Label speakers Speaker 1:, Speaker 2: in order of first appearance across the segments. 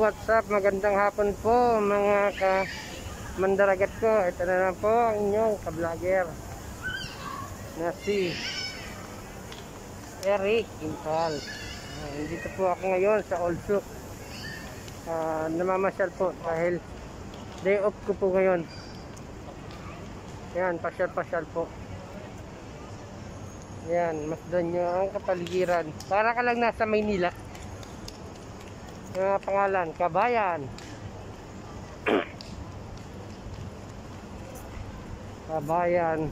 Speaker 1: what's up? Magandang hapon po mga mandaragat ko. Ito na naman po ang inyong ka-vlogger na si Eric Impal. Dito po ako ngayon sa Old Souk. Namamasyal po dahil day off ko po ngayon. Yan, pasyal-pasyal po. Yan, masdan nyo ang kapaligiran. Para ka lang nasa Maynila. Pangalan, Kabayan. Kabayan.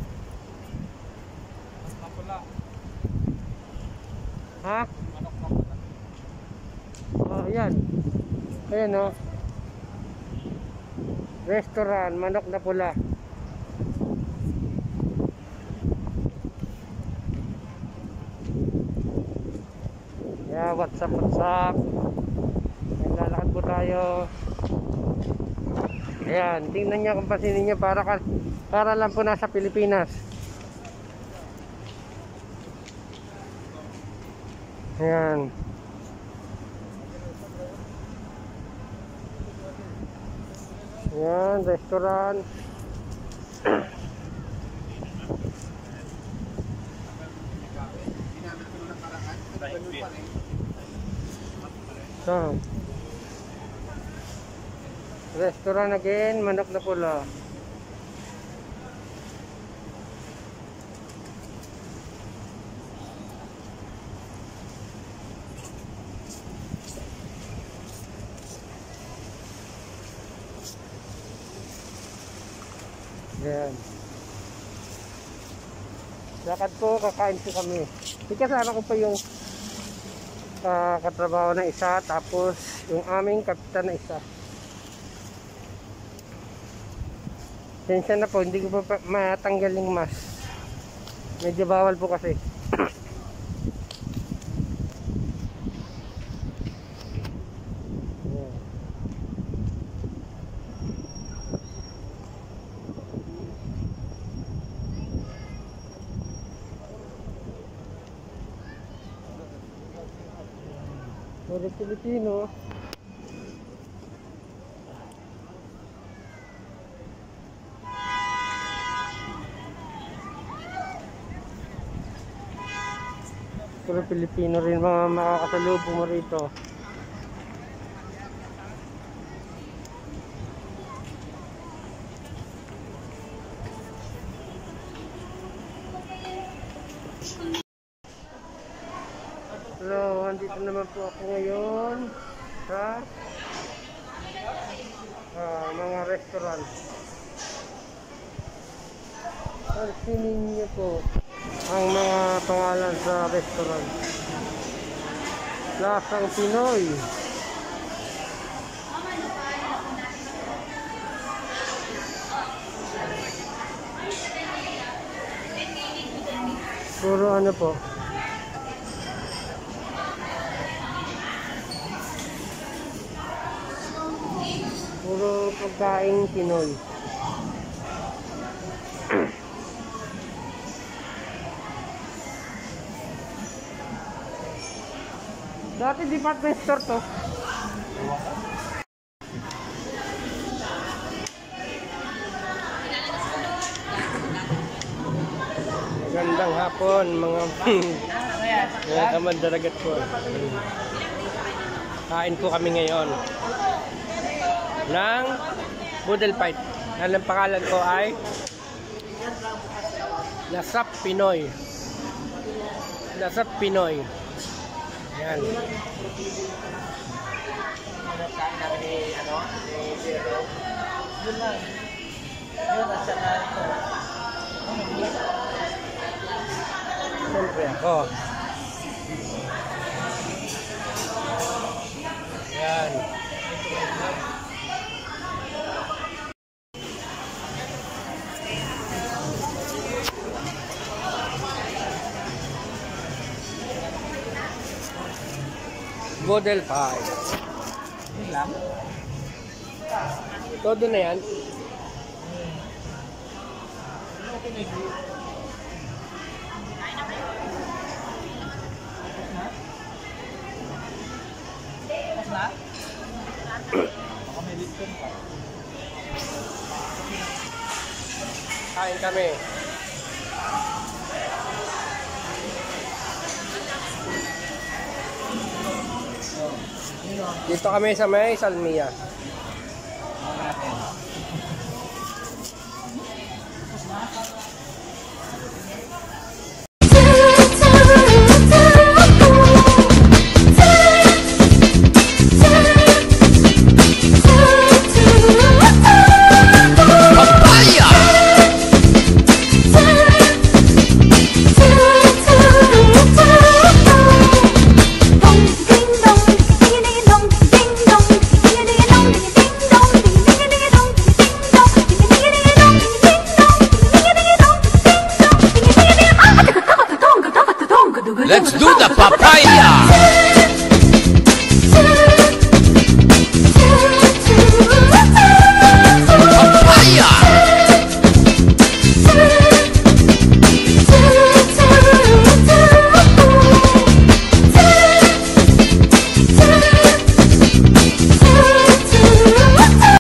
Speaker 1: Ha? Oh, yan. Ayan o. Restaurant, manok na pula. Yeah, what's up, what's up? Lalakad po tayo. Ayan, tingnan nyo kung pasinin nyo para lang po nasa Pilipinas. Ayan. Ayan, restaurant. So, restaurant again, manok na pula. Yan. Lakad po, kakain po kami. Ikasama ko pa yung katrabaho na isa, tapos yung aming kapitan na isa. Sensya na po, hindi ko pa matanggal yung mask. Medyo bawal po kasi. Puro Pilipino. Puro Pilipino rin mga makakasalubong mo rito. Hello, andito naman po ako ngayon sa mga restaurant. Pansinin niyo po ang mga pangalan sa restaurant. Lasang Pinoy. Puro ano po, puro pagkain Pinoy. Dati department store to. Magandang hapon mga kamandaragat ko. Kain po kami ngayon ng Boodle Fight. Ang pangalan ko ay Lasap Pinoy. Lasap Pinoy. Yan. Siyempre ako. Yan. Boodle Fight. Todo na yan. Kain kami. Dito kami sa may Salmia.
Speaker 2: Let's do the papaya!